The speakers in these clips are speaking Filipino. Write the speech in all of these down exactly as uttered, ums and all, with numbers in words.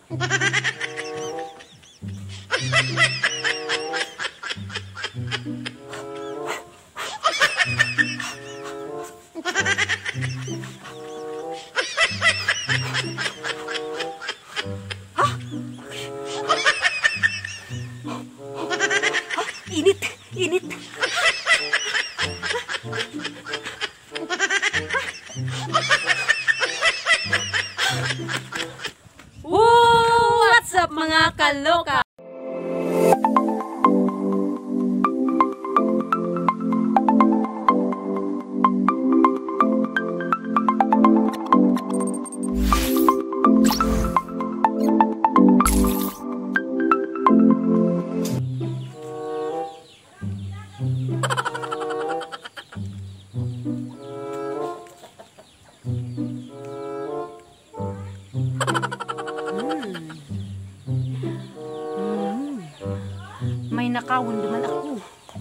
Init, init. Woo! What's up mga kaloka? May nakawon naman ako.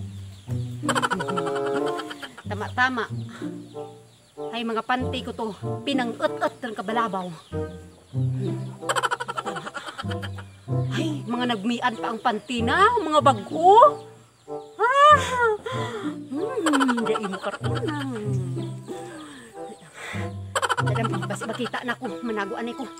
Tama-tama. Ay mga panty ko to. Pinang-ut-ut ng kabalabaw. Ay, mga nagmian pa ang panty na. Mga bago. Ah! Hmm, dahil mo karunang. Dalam, bas makita na ko. Managuan ko.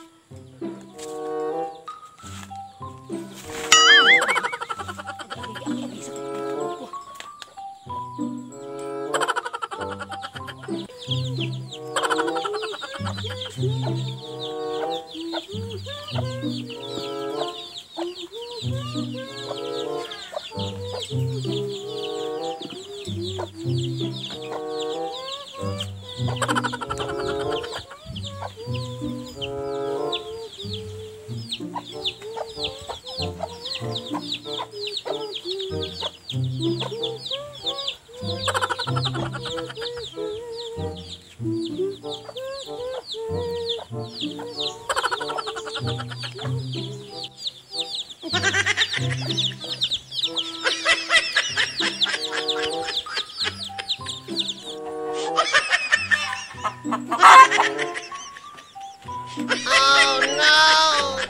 Oh no!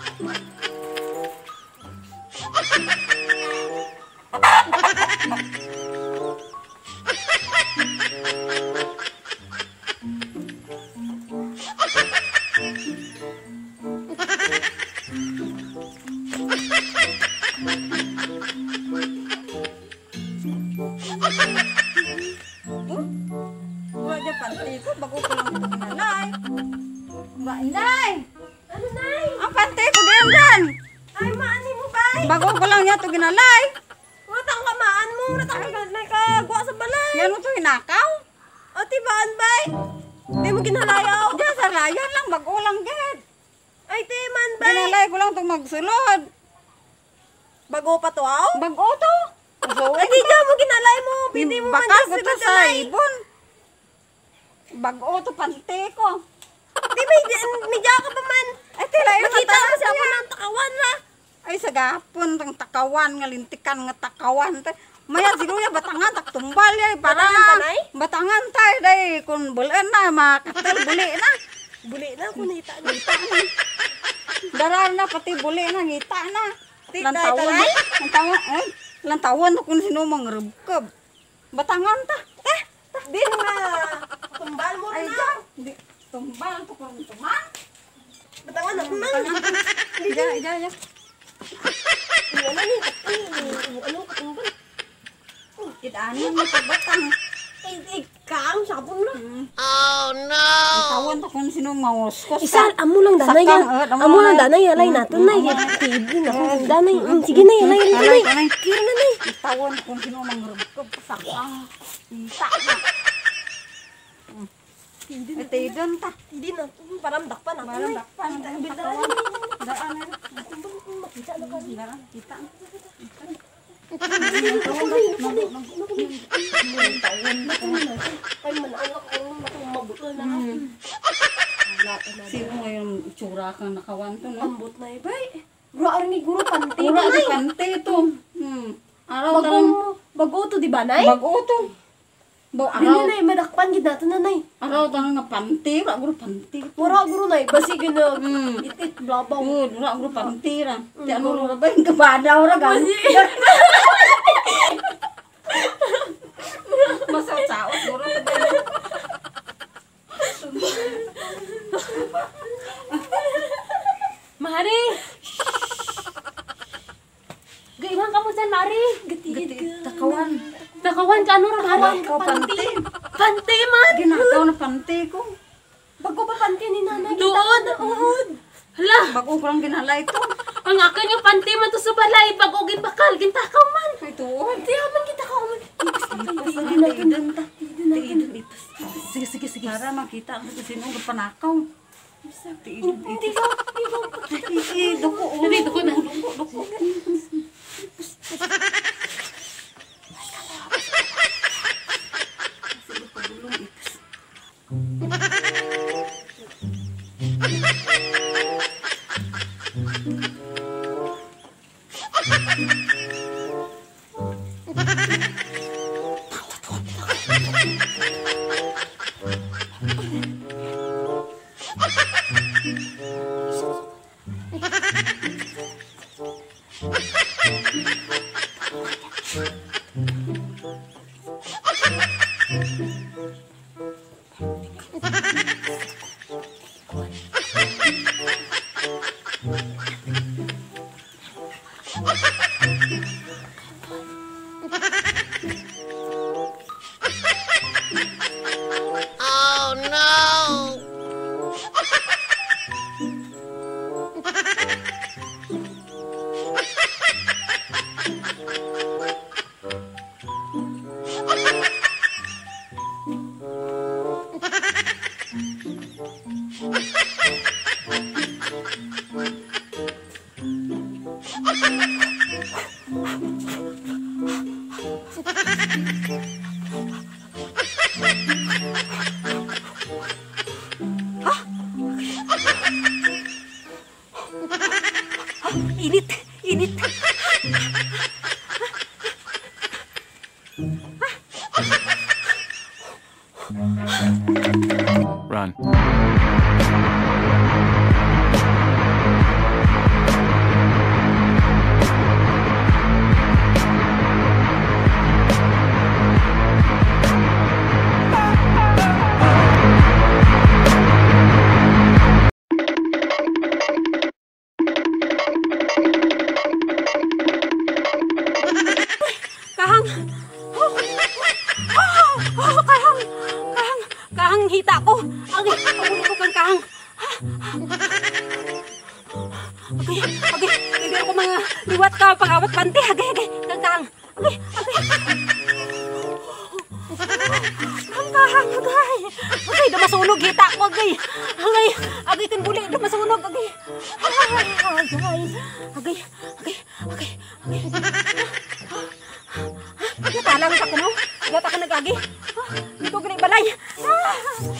Wala panty ko, bago ko lang ito ginalay. Ba, Inday! Ano, Nay? Ang panty ko din yan! Ay, maani mo ba? Bago ko lang yan ito ginalay. Watang kamaan mo. Watang kamaan ka. Guwa sa balay. Yan mo ito hinakaw. O, tibaan ba? Di mo ginalayaw. Diyan sa layan lang, bago lang gid. Ay, timan ba? Ginalay ko lang ito magsulod. Bago pa to, aw? Bago to. So, Ay, di dyan mo ginalay mo. Pindi mo man bakal dyan ko sa to sa balay. ibon. Bago to panty ko. Di may, may dyan ka pa man. Ay, tila yung Makita mo siya ako niya. ng takawan, ha? Ay, sa gapon, tang takawan, nga lintikan nga takawan. Maya siguro ya batangan, tak tumbal ya. Para Batangan, tanay? batangan tayo, day. Kung bulan na, makatal, buli na. Buli na, kunita na. Darar na, pati buli na, ngita na. Titay, Lantawan, tanay? lantawan, ay, lantawan kung sino mang rubkab. Batangan ta. Eh, Di nga. Tumbal mo ay, na. dyan. Di, tumbal to kung tuman. Batangan ako na. Diyan, diyan, diyan. Ano ni? Ano ka tumbal? Idaanin mo pagbatang. Ay, ikang, sabon na. Oh no! Tawan to kung sino mawaskos. Isan, amo lang danay Sakang, yan. eh, amo Amo lang lang. danay, alay natin na. Tibi na ko. Danay, mm, sige na, alay, alay, Alay, alay. alay. Kira na, alay. Tawan kung sino mang rubkab. Sakang. Ngita na. Ito yun ta. Hindi na, parang dakpan ako. Parang dakpan. Ang Katawan. bildaran. Daan na. Makita na ka. Daan. Kita. Ay, manawak ako. Mabuto na. Sino ngayon itsura kang nakawan to, no? Ambot na ibay. Bro, ari ni guro, panty Ura na, di nay. kante to. Hmm. Araw Bago, tarang bago to, di ba, nay? bago to. Bo Dili araw. nay madakpan gid nato nanay. Araw tang nga panti, wala guro panti. Mura guro nay basi gina Hmm. itit blabaw. Oh, wala guro panti ra. Ti ano ra ba yung kabadaw ra gan. Masasaot guro pa din. Mari. Gaiwan ka mo dyan, Mari. Gatigid ka. Takawan. Takawan ka, ano ra, Mari? Ikaw panti. Panti, man. Ginagaw na panti ko. Bago pa panti ni nanay. Doon, doon. Hala, Bago ko lang ginalay to. ang akin yung panty man to sa balay. Bagogin bakal, gintakaw man. Ay tuon. Di aman kita ka man. Hindi natin. Sige, sige, sige. Para makita ang sino ang panakaw. Hindi ka, hindi ka. Eh, duko. oh. Dito ko na. Duko, duko. Sige, pagulong ikas. Oh no! Init, init. Run. Kahang. Oh, oh, oh, kahang. Kahang. Kahang hita ko. Agay, pabuli ko kang kahang. Agay, agay. Hindi ako mga liwat ka pangawat panty. Agay, agay. Kang kahang. Agay, agay. Kang kahang, agay. Agay, damasunog hita ko, agay. Agay, agay, kan buli, damasunog, agay. Agay, agay. Agay, agay, agay, agay. Natalang ka ko no? Gata ka nagagi? Ah, hindi ko ganit balay. Ah!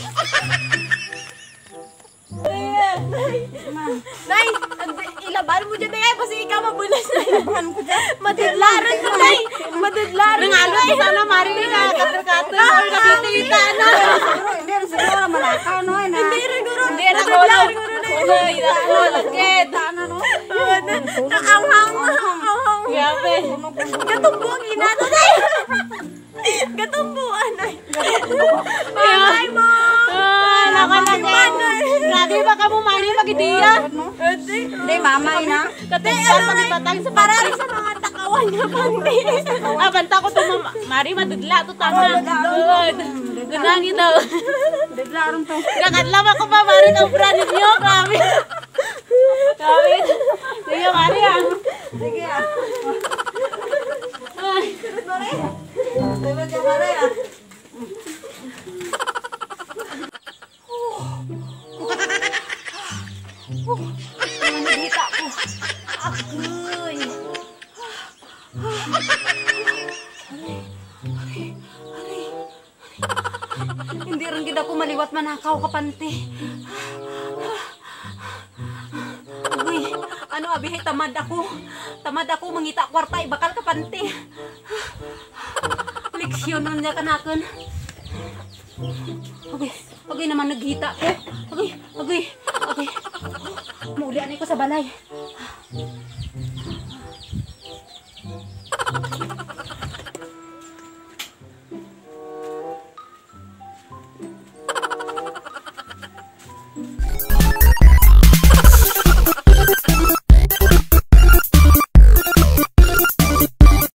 Nay, ilaban mo dyan na yan kasi ikaw mabulas na yan. Ilaban ko dyan. Madudlaran ko, Nay. Madudlaran. Nangalo ko sana, Mari, ka. Kater-kater. Or nakita na. Siguro, hindi rin siguro malakaw no. eh, na. Hindi rin guro. Hindi na ko lang. Uy, ako, lagkit. Ano no? Naanghang. Naanghang. Grabe. Gatumbuan ginato, Nay. Gatumbuan, Nay. Ay, mo. Ah, nakalagay. Grabe ba ka mo, Mari, mag-idiya? Hindi, mamay na. Katingkat, pag-ibatang sa Para patay. rin sa mga takawan nga panty. Ah, banta ko to, mama. Mari, madudla to, tama. Good. Gunangin daw. Biglaron to. Kakadlam ako ba, Mari, kang brand ninyo? Grabe. Grabe. Sige, Mari, ah. Sige ah. Ay. Diba ka pare ah? Mga naghita ko. Agoy. Hindi rin gid ako maliwat manakaw kapante. Uy, ano abi tamad ako. Tamad ako mangita kwarta bakal kapante. Leksyon nun niya kanakon. Agay, agay naman naghita ko. Agay, agay, agay. Muli anay ko sa balay.